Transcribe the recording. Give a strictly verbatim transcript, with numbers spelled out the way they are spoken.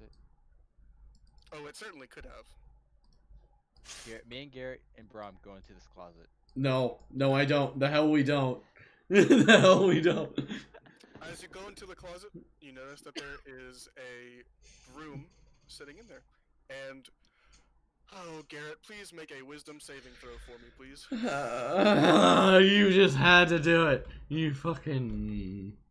it. Oh, it certainly could have. Garrett, me and Garrett and Brom go into this closet. No, no, I don't. The hell we don't. The hell we don't. As you go into the closet, you notice that there is a broom sitting in there. And, oh, Garrett, please make a wisdom saving throw for me, please. Uh, you just had to do it. You fucking...